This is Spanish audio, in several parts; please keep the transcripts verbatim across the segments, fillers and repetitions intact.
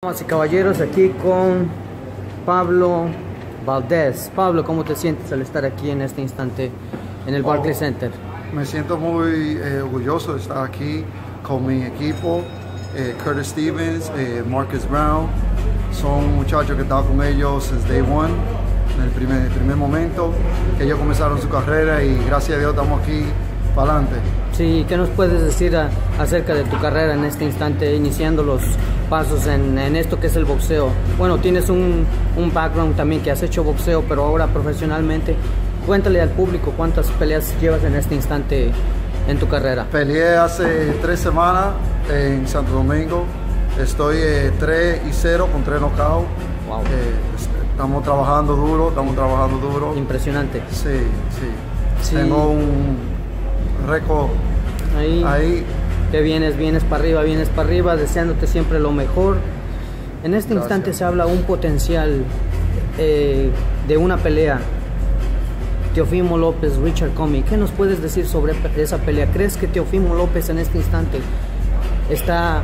Damas y caballeros, aquí con Pablo Valdez. Pablo, ¿cómo te sientes al estar aquí en este instante en el Barclays Oh, Center? Me siento muy eh, orgulloso de estar aquí con mi equipo, eh, Curtis Stevens, eh, Marcus Brown. Son muchachos que he estado con ellos since day one, en el primer, el primer momento que ellos comenzaron su carrera, y gracias a Dios estamos aquí para adelante. Sí, ¿qué nos puedes decir a, acerca de tu carrera en este instante, iniciando los pasos en, en esto que es el boxeo? Bueno, tienes un, un background también que has hecho boxeo, pero ahora profesionalmente. Cuéntale al público cuántas peleas llevas en este instante en tu carrera. Peleé hace tres semanas en Santo Domingo. Estoy eh, tres y cero con tres knockouts. Wow. Eh, estamos trabajando duro, estamos trabajando duro. Impresionante. Sí, sí. Sí. Tengo un récord ahí, ahí. Que vienes, vienes para arriba, vienes para arriba, deseándote siempre lo mejor. En este Gracias. instante se habla un potencial eh, de una pelea. Teofimo López, Richard Commey. ¿Qué nos puedes decir sobre esa pelea? ¿Crees que Teofimo López en este instante está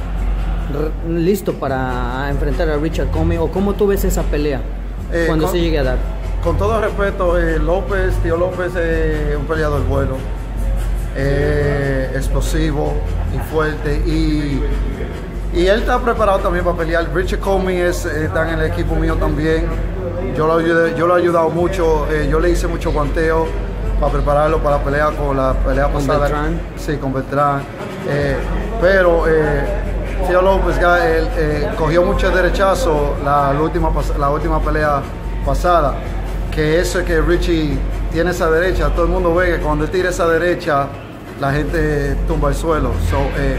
listo para enfrentar a Richard Commey? ¿O cómo tú ves esa pelea Eh, cuando con, se llegue a dar? Con todo respeto, eh, López, Tío López es un peleador bueno, eh, explosivo y fuerte, y, y él está preparado también para pelear. Richard Commey es, está en el equipo mío también. Yo lo, ayudé, yo lo he ayudado mucho, eh, yo le hice mucho guanteo para prepararlo para la pelea con la pelea ¿Con pasada. Beltrán? Sí, con Beltrán. Eh, pero eh, Tío López él, eh, cogió mucho derechazo la, la, última, la última pelea pasada, que eso es que Richie tiene esa derecha. Todo el mundo ve que cuando él tira esa derecha, la gente tumba el suelo. So, eh,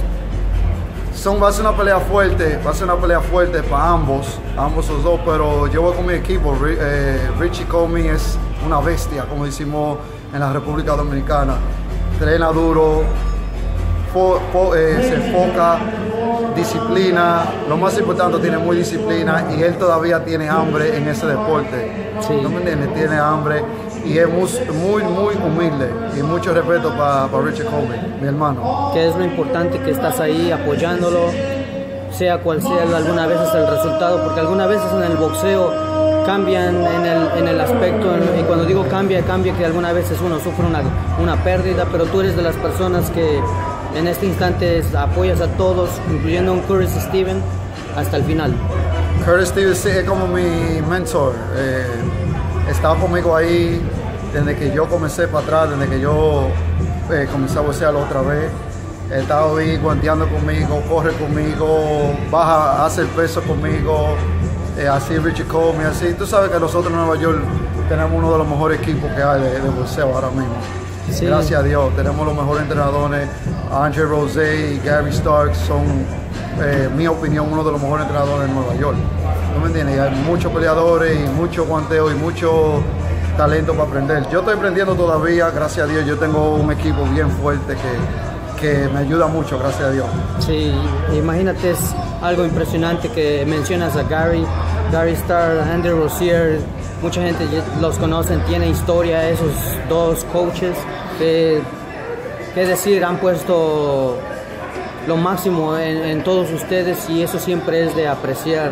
son, va a ser una pelea fuerte, va a ser una pelea fuerte para ambos, ambos los dos, pero yo voy con mi equipo. Eh, Richie Commey es una bestia, como decimos en la República Dominicana. Entrena duro, fo, fo, eh, se enfoca, disciplina, lo más importante, tiene muy disciplina, y él todavía tiene hambre en ese deporte. Sí. ¿No me entiendes? Tiene hambre y es muy, muy, muy humilde, y mucho respeto para pa Richard Commey, mi hermano. Que es lo importante, que estás ahí apoyándolo, sea cual sea alguna vez el resultado, porque algunas veces en el boxeo cambian en el, en el aspecto, y cuando digo cambia, cambia que algunas veces uno sufre una, una pérdida, pero tú eres de las personas que en este instante apoyas a todos, incluyendo a un Curtis Stevens, hasta el final. Curtis Stevens es como mi mentor. Eh, estaba conmigo ahí desde que yo comencé para atrás, desde que yo eh, comencé a boxearlo otra vez. He estado ahí guanteando conmigo, corre conmigo, baja, hace el peso conmigo, eh, así Richard Commey, así. Tú sabes que nosotros en Nueva York tenemos uno de los mejores equipos que hay de, de boxeo ahora mismo. Sí. Gracias a Dios, tenemos los mejores entrenadores. Andre Rosé y Gary Stark son, eh, mi opinión, uno de los mejores entrenadores de Nueva York. ¿No me entiendes? Y hay muchos peleadores y mucho guanteo y mucho talento para aprender. Yo estoy aprendiendo todavía, gracias a Dios. Yo tengo un equipo bien fuerte que, que me ayuda mucho, gracias a Dios. Sí, imagínate, es algo impresionante que mencionas a Gary, Gary Stark, Andre Rosier. Mucha gente los conocen, tiene historia esos dos coaches. Que, que decir, han puesto lo máximo en, en todos ustedes, y eso siempre es de apreciar.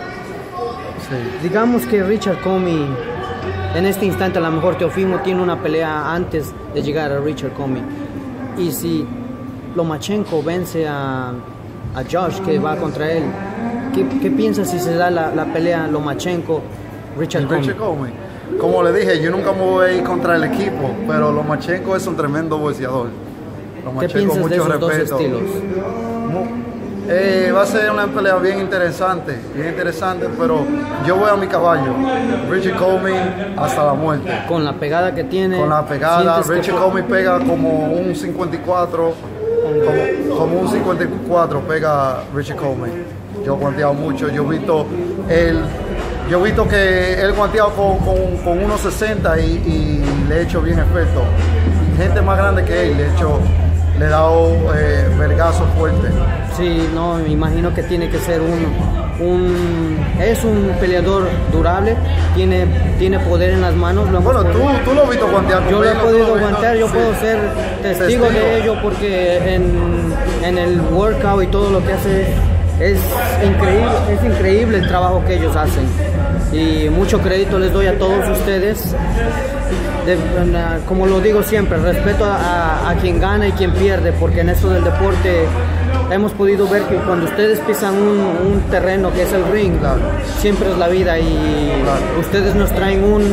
Sí. Digamos que Richard Commey, en este instante a lo mejor Teofimo tiene una pelea antes de llegar a Richard Commey, y si Lomachenko vence a, a Josh, que va contra él, ¿qué, qué piensas si se da la, la pelea Lomachenko Richard Commey? Richard Commey, como le dije, yo nunca me voy a ir contra el equipo, pero Lomachenko es un tremendo boxeador. ¿Qué piensas de esos respeto. dos estilos? Eh, va a ser una pelea bien interesante, bien interesante, pero yo voy a mi caballo, Richard Commey hasta la muerte. Con la pegada que tiene. Con la pegada, Richard Commey pega como un cincuenta y cuatro, como, como un cincuenta y cuatro pega Richard Commey. Yo he guanteado mucho, yo he visto él, yo he visto que él guanteado con, con, con uno sesenta y, y le he hecho bien efecto. Gente más grande que él, le he hecho, le he dado eh, vergazo fuerte. Sí, no, me imagino que tiene que ser un, un es un peleador durable, tiene, tiene poder en las manos. Lo bueno, tú, tú lo has visto guantear Yo conmigo, lo he podido guantear, yo sí. puedo ser testigo, testigo de ello, porque en, en el workout y todo lo que hace es increíble, es increíble el trabajo que ellos hacen y mucho crédito les doy a todos ustedes. De, como lo digo siempre, respeto a, a quien gana y quien pierde, porque en esto del deporte hemos podido ver que cuando ustedes pisan un, un terreno que es el ring, claro, siempre es la vida y claro, ustedes nos traen un,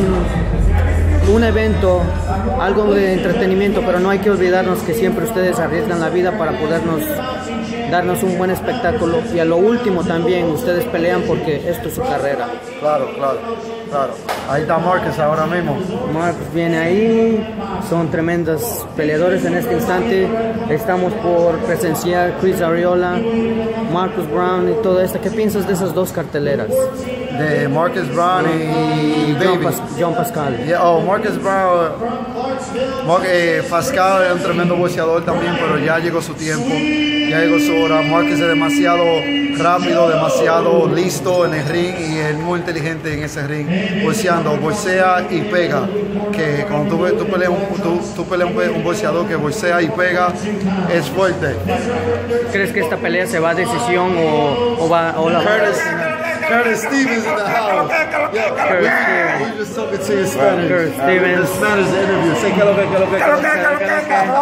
un evento, algo de entretenimiento, pero no hay que olvidarnos que siempre ustedes arriesgan la vida para podernos darnos un buen espectáculo y a lo último también ustedes pelean porque esto es su carrera. Claro, claro, claro. Ahí está Marcus ahora mismo. Marcus viene ahí, son tremendos peleadores en este instante. Estamos por presenciar Chris Arreola, Marcus Brown y todo esto. ¿Qué piensas de esas dos carteleras? De Marcus Brown y, y John, Pas John Pascal. Yeah, oh, Marcus Brown, Mar eh, Pascal es un tremendo boxeador también, pero ya llegó su tiempo, ya llegó su hora. Marcus es demasiado rápido, demasiado listo en el ring y es muy inteligente en ese ring, boxeando, boxea y pega. Que cuando tú, tú peleas, un, tú, tú peleas un, un boxeador que boxea y pega, es fuerte. ¿Crees que esta pelea se va a decisión o, o va o la Curtis, Curtis Stevens in the house. Yeah, Curtis Stevens. We just talking to you Spanish. Curtis Stevens. The Spanish interview. Say que lo que, que lo que, que lo que, que lo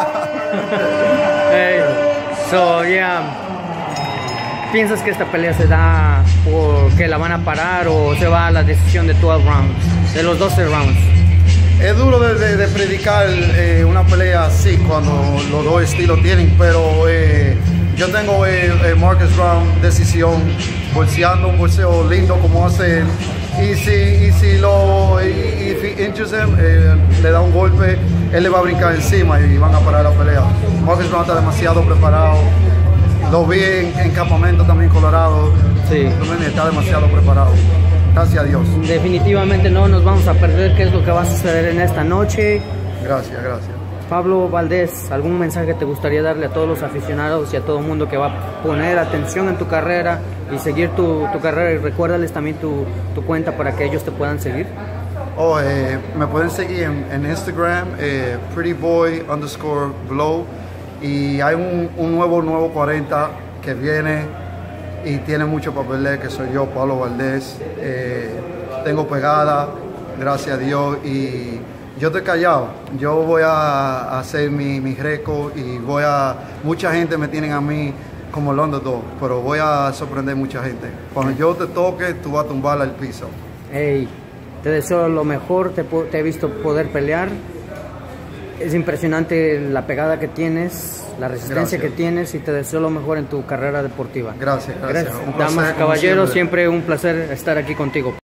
que. Hey, so yeah. ¿Piensas que esta pelea se da porque la van a parar o se va a la decisión de doce rounds, de los doce rounds? Es duro de, de, de predicar eh, una pelea así cuando los dos estilos tienen, pero eh, yo tengo eh, eh, Marcus Brown decisión, boxeando un boxeo lindo como hace él. Y si, y si lo y, if he injures him, eh, le da un golpe, él le va a brincar encima y van a parar la pelea. Marcus Brown está demasiado preparado. Lo vi en, en campamento también Colorado. Sí. Está demasiado preparado. Gracias a Dios. Definitivamente no nos vamos a perder qué es lo que va a suceder en esta noche. Gracias, gracias. Pablo Valdés, ¿algún mensaje te gustaría darle a todos los aficionados y a todo el mundo que va a poner atención en tu carrera y seguir tu, tu carrera? Y recuérdales también tu, tu cuenta para que ellos te puedan seguir. Oh, eh, me pueden seguir en, en Instagram, eh, prettyboy underscore blow. Y hay un, un nuevo, nuevo cuarenta que viene y tiene mucho papel, que soy yo, Pablo Valdés. Eh, tengo pegada, gracias a Dios, y yo estoy callado. Yo voy a hacer mi, mi récord y voy a... Mucha gente me tienen a mí como el underdog, pero voy a sorprender mucha gente. Cuando yo te toque, tú vas a tumbar al piso. Hey, te deseo lo mejor, te, te he visto poder pelear. Es impresionante la pegada que tienes, la resistencia gracias. que tienes y te deseo lo mejor en tu carrera deportiva. Gracias, gracias. gracias. Damas y caballeros, siempre un placer estar aquí contigo.